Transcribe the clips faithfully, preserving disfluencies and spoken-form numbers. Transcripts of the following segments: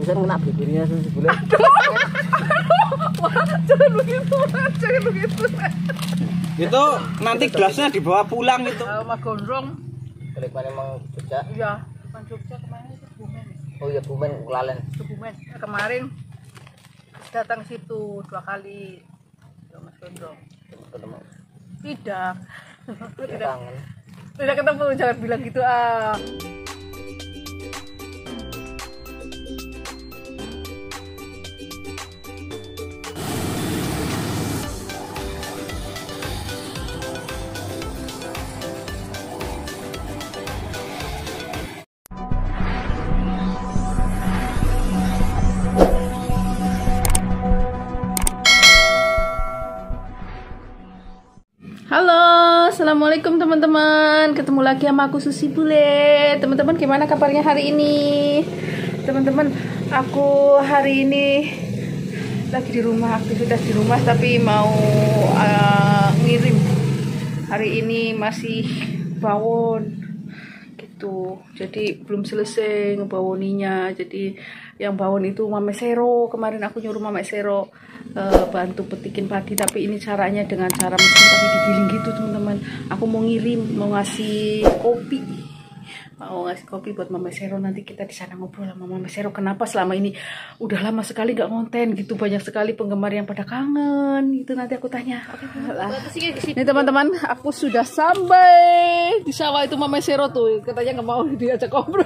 barusan kena bibirnya Susi Bule. Jangan begitu, jangan begitu. Itu nanti gelasnya dibawa pulang itu. Uh, Mas Gondrong. Balik mana emang Jogja? Iya, bukan Jogja kemarin itu Bumen. Oh iya Bumen, Lalen. Ke Bumen. Nah, kemarin datang situ dua kali. Mas Gondrong. Ketemu. Tidak. Tidak kangen. Tidak ketemu, jangan bilang gitu ah. Halo, assalamualaikum teman-teman. Ketemu lagi sama aku Susi Bule. Teman-teman, gimana kabarnya hari ini? Teman-teman, aku hari ini lagi di rumah, aktivitas di rumah, tapi mau uh, ngirim. Hari ini masih bawon gitu. Jadi belum selesai ngebawoninya. Jadi yang bawon itu Mame Sero. Kemarin aku nyuruh Mame Sero uh, bantu petikin padi, tapi ini caranya dengan cara mesin tapi digiling gitu teman-teman. Aku mau ngirim, mau ngasih kopi, mau ngasih kopi buat Mame Sero. Nanti kita di sana ngobrol sama Mame Sero. Kenapa selama ini udah lama sekali gak konten gitu, banyak sekali penggemar yang pada kangen. Itu nanti aku tanya. Oke, ini teman-teman, aku sudah sampai di sawah itu Mame Sero tuh. Katanya nggak mau diajak ngobrol.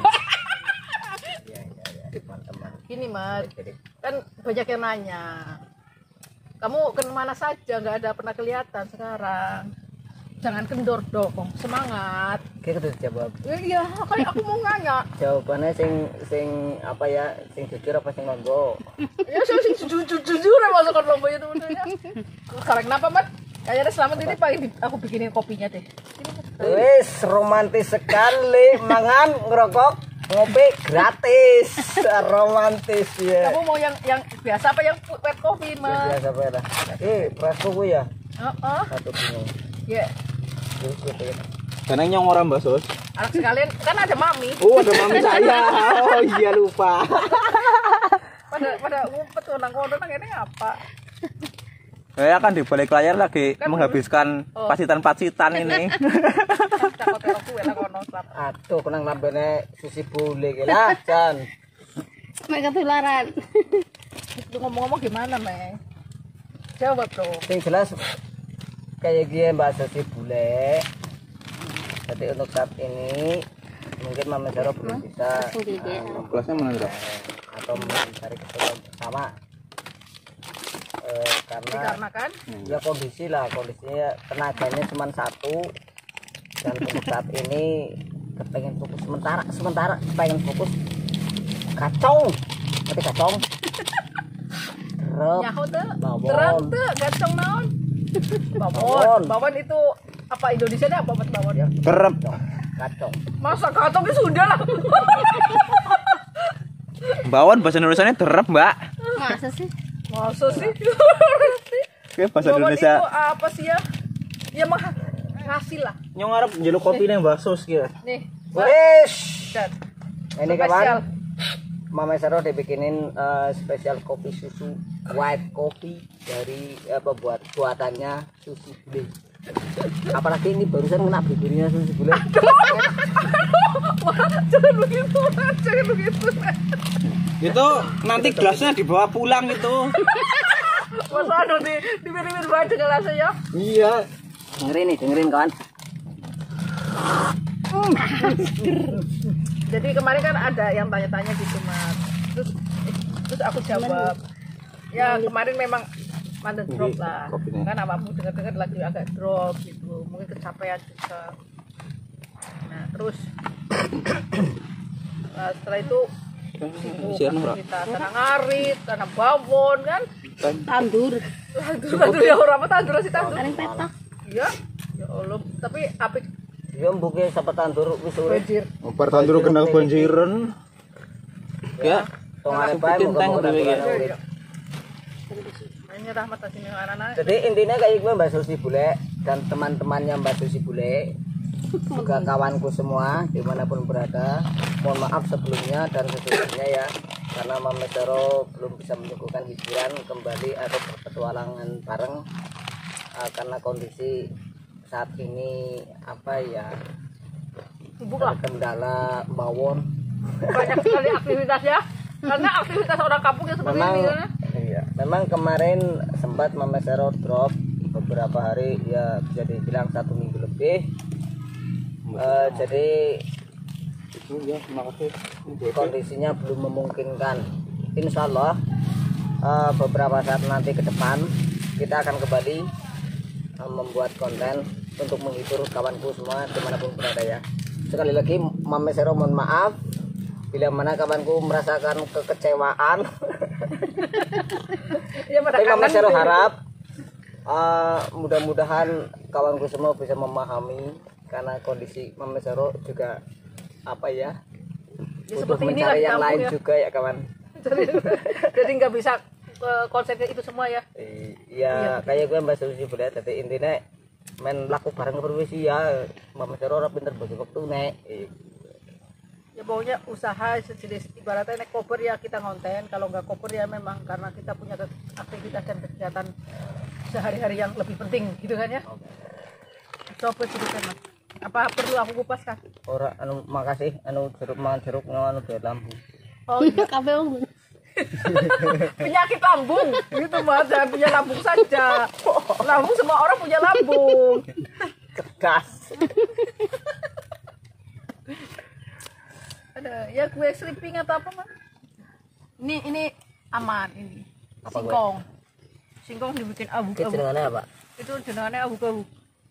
Gini Mat, kan banyak yang nanya, kamu kemana saja, nggak ada pernah kelihatan sekarang. Jangan kendor dong, semangat. Kayak udah jawab. Iya, kayak aku mau nanya. Jawabannya sing sing apa ya, sing jujur apa sing ngomong? Ya sing jujur jujur masukkan lomba itu temennya. Sekarang kenapa Mat? Kayaknya selamat ini paling aku bikinin kopinya deh. Wis romantis sekali, mangan ngerokok. Ngopi gratis, romantis ya. Kamu mau yang yang biasa apa yang wet coffee Mas? Biasa apa ya? Eh, presto gue ya. Heeh. Satu bingung. Ya. Karena nyong orang Mbak Sos. Anak sekalian kan ada mami. Oh, ada mami saya. Oh iya lupa. pada pada ngumpet tuh nang kono nang ini apa? Saya kan di balik layar lagi kan menghabiskan oh. pacitan-pacitan ini. Aduh, kenang lambene Susi Bule iki lah, Jan. Mek ketularan. Itu ngomong-ngomong gimana, Mek? Jawab dong. Sing jelas kayak gini Mbak Susi Bule. Jadi untuk saat ini mungkin Mame Sero belum bisa. Kelasnya mana, atau mencari keseluruhan bersama. Eh, karena dikarenakan ya kondisi lah, kondisinya tenaganya cuma satu dan untuk saat ini kepengen fokus sementara sementara pengen fokus kacong tapi kacong terus nyaho tuh bawon terang tuh kacong naon bawon bawon itu apa Indonesia nya apa bawon ya terep kacong masa kacong itu sudah lah. bawon bahasa Indonesianya terep Mbak. Masa sih masa sih Oke, bahasa bawon Indonesia itu apa sih ya ya mah ngasih lah nyong arep njaluk kopi nih Mbak Sos gitu. Nih. Wes. Ini kawan. Mame Sero dibikinin uh, spesial kopi susu white coffee dari apa buat buatannya Susi Bule. Apalagi ini barusan kena bibirnya Susi Bule. Jangan begitu, jangan begitu. Itu nanti gelasnya dibawa pulang itu. Masa aduh di di mir-mir banget gelasnya ya. Iya. Dengerin nih, dengerin kawan. Jadi kemarin kan ada yang tanya-tanya gitu Mas. Terus eh, terus aku jawab. Ya kemarin memang mantan drop lah. Kan apapun dengar-dengar lagi agak drop gitu. Mungkin kecapean juga. Nah terus nah, setelah itu sibuk kita tanam ngarit, tanam bawon kan. Tandur. Tandur, tandur ya orang apa tandur sih tandur. Ada petak. Iya. Ya Allah, tapi apik. Ya mbuke sapa tandur wis urip. Banjir. Oper tandur kenal banjiran. Ya, tongane bae muga-muga urip. Ini rahmat asine anak-anak. Jadi intinya kayak gue Mbak Susi Bule dan teman-temannya Mbak Susi Bule, juga kawanku semua dimanapun berada. Mohon maaf sebelumnya dan sesungguhnya ya karena Mama Sero belum bisa menyuguhkan hiburan kembali atau berpetualangan bareng uh, karena kondisi saat ini apa ya, terkendala bawon, banyak sekali aktivitas ya, karena aktivitas orang kampung yang seperti memang, ini kan? Iya, memang kemarin sempat Mama Sero drop beberapa hari, ya bisa dibilang satu minggu lebih. Uh, jadi kondisinya belum memungkinkan. Insya Allah uh, beberapa saat nanti ke depan kita akan kembali uh, membuat konten untuk menghibur kawanku semua dimanapun berada ya. Sekali lagi Mama Sero mohon maaf bila mana kawanku merasakan kekecewaan. Ya, tapi Mama Sero harap uh, mudah-mudahan kawanku semua bisa memahami, karena kondisi Mama Sero juga apa ya, ya butuh seperti mencari yang lain ya. juga ya kawan. Jadi, jadi nggak bisa uh, konsepnya itu semua ya. Iya, kayak gue Mbak Susi boleh, tapi intinya main laku bareng perwisi ya. Mama Sero orang pinter bagi waktu nek. Ya pokoknya usaha sejenis ibaratnya naik cover ya kita ngonten, kalau nggak cover ya memang karena kita punya aktivitas dan kegiatan sehari-hari yang lebih penting gitu kan ya. Coba ceritakan mas, apa perlu aku kupas kan? Orang anu makasih anu jeruk mangan jeruk anu biar lampu. Oh iya kafe penyakit lambung gitu mas, jangan punya lambung saja. Lambung semua orang punya lambung. Kegas. Ada ya kue sleeping atau apa mas? Ini ini aman ini. Apa singkong. Gue? Singkong dibikin abu-abu. Jenengannya apa? Itu jenengannya abu-abu.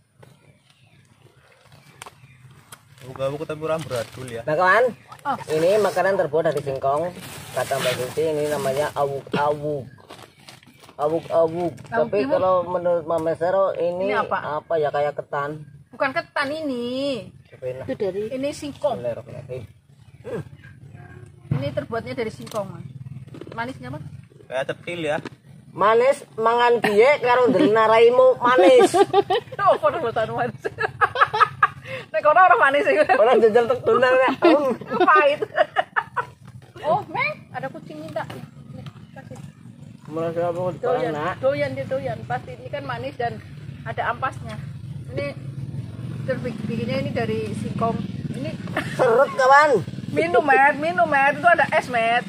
Buka buku tapi orang berat dulu ya. Nah kawan, Oh. ini makanan terbuat dari singkong. Kata Mbak Susi ini namanya awuk-awuk. Awuk-awuk. Tapi Ibu. kalau menurut Mama Sero ini, Ini apa? apa ya, kayak ketan. Bukan ketan ini. Itu dari ini singkong. Hmm. Ini terbuatnya dari singkong mas. Manisnya mas? Kayak tetil ya. Manis mangan biye karo ndelina raimu manis. Oh, pada buatan manis. Nek kono orang manis sih. Orang jajal tek tunan ya. Pahit. Oh, Meng, ada kucing minta. Nih, kasih. Merasa apa kok Doyan, nak? doyan dia doyan. Pasti ini kan manis dan ada ampasnya. Ini terbikinnya ini dari singkong. Ini Seret kawan. minum, Met, minum, Met. Itu ada es, Met.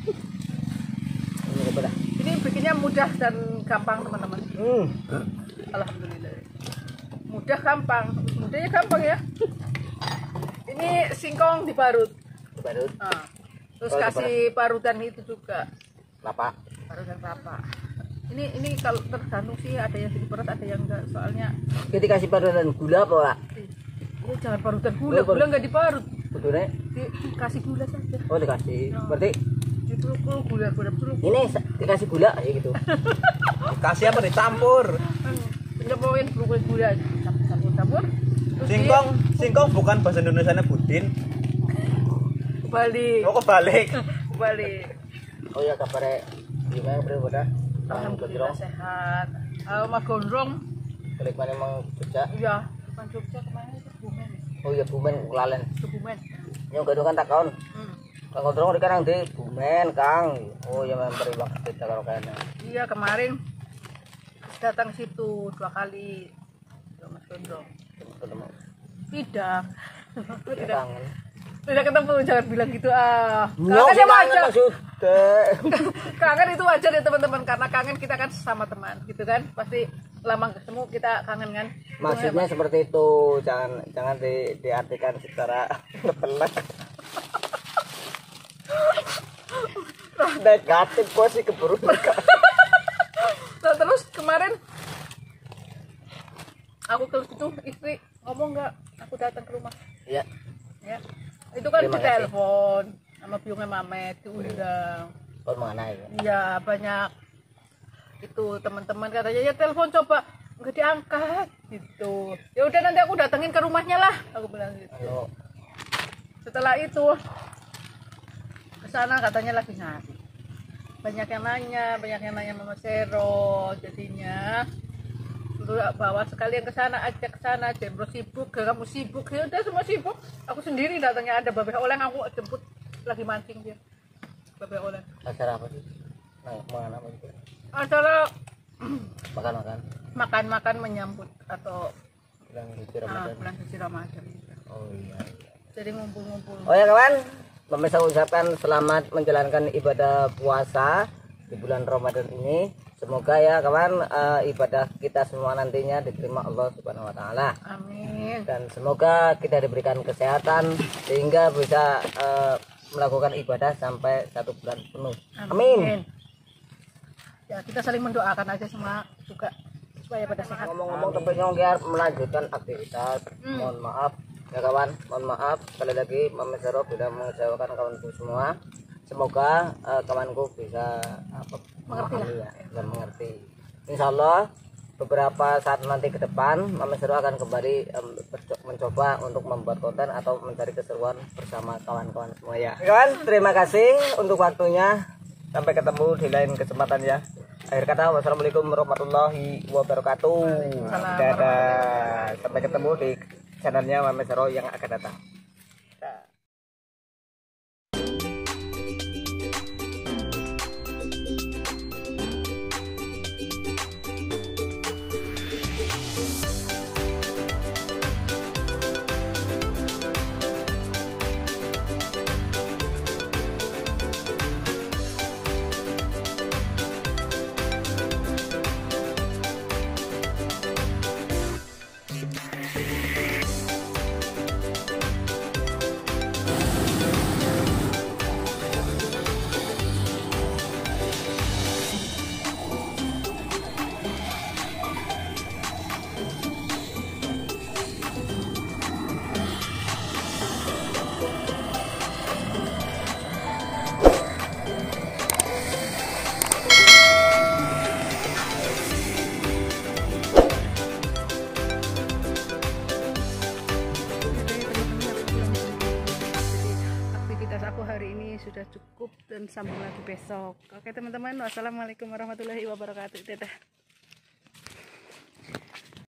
Ini apa dah? Ini bikinnya mudah dan gampang, teman-teman. Hmm. Alhamdulillah. Mudah gampang. Mudahnya gampang ya. Ini singkong diparut. Diparut. Nah, terus Oh, kasih parutan itu juga. Kelapa. Parutan kelapa. Ini ini kalau tergantung sih, ada yang diparut ada yang enggak. Soalnya Kita kasih parutan gula apa, Pak? ini jangan parutan gula, Oh, parut. gula nggak diparut. Kudune? Di- Dikasih gula saja. Oh, dikasih. Berarti Diperukul gula, gula peruk. ini sa- dikasih gula ya gitu. Kasih apa dicampur? Nyobain perukul gula, campur-campur. Terus Singkong, singkong bukan bahasa Indonesianya budin. di- balik, Oh kebalik. balik. Oh ya, kabarnya gimana bro, Boda? Alhamdulillah sehat. Uh, Mas Gondrong, Balik mana emang Jogja? iya, bukan Jogja kemarin itu Bumen, Oh iya, Bumen, Kulalen. Kebumen. Yang gak kan tak kawan. Hmm. Kang Kontrong di kanang di Bumen, Kang. Oh iya, memang beri waktu kita kalau kayaknya. Iya kemarin datang situ dua kali, sama Mas Gondrong. Ketemu. Tidak, Ya, tidak, kangen. tidak ketemu, jangan bilang gitu ah. Nyok, Kangen ya kangen wajar. maksudnya. Kangen itu wajar ya teman-teman, karena kangen kita kan sama teman, gitu kan? Pasti lama nggak ketemu kita kangen kan? Maksudnya seperti itu, jangan jangan di, diartikan secara lepelek. Negatif kok sih keburu. Nah, terus kemarin aku ke situ istri ngomong nggak, aku datang ke rumah Iya. ya. Itu kan Terima di kasih. telepon sama biungnya Mamet diundang. Kau mana ya? Iya banyak itu teman-teman katanya ya telepon coba nggak diangkat gitu. Ya udah nanti aku datengin ke rumahnya lah, aku bilang gitu. Ayo. Setelah itu ke sana katanya lagi nyari. Banyak yang nanya, banyak yang nanya Mama Sero, jadinya suruh bawa sekalian ke sana, ajak ke sana. Jembro sibuk, kamu sibuk, ya udah semua sibuk. Aku sendiri datangnya ada babeh oleng, aku jemput lagi mancing dia. bapak oleh. Acara apa sih? Nah, makan apa itu? Acara Makan-makan. makan-makan menyambut atau Bulan suci ah, Ramadan. bulan suci Ramadan. Oh iya. iya. Jadi ngumpul-ngumpul. Oh ya kawan, pemirsa ucapkan selamat menjalankan ibadah puasa di bulan Ramadan ini. Semoga ya kawan uh, ibadah kita semua nantinya diterima Allah Subhanahu wa taala. Amin. Dan semoga kita diberikan kesehatan sehingga bisa uh, melakukan ibadah sampai satu bulan penuh. Amin. Ya, kita saling mendoakan aja semua juga supaya pada sehat. Ngomong-ngomong tepatnya biar melanjutkan aktivitas. Hmm. Mohon maaf ya kawan, mohon maaf sekali lagi Mama Sero sudah mengecewakan kawanku semua. Semoga uh, kawanku bisa apa, Mengerti memahami lah. ya, dan mengerti. Insya Allah beberapa saat nanti ke depan Mama Sero akan kembali um, mencoba untuk membuat konten atau mencari keseruan bersama kawan-kawan semua ya. Kawan, terima kasih untuk waktunya. Sampai ketemu di lain kesempatan ya. Akhir kata, wassalamualaikum warahmatullahi wabarakatuh. Dadah. Sampai ketemu di channelnya Mama Sero yang akan datang. Dadah. Sudah cukup dan sambung lagi besok. Oke teman-teman, wassalamualaikum warahmatullahi wabarakatuh. Dadah.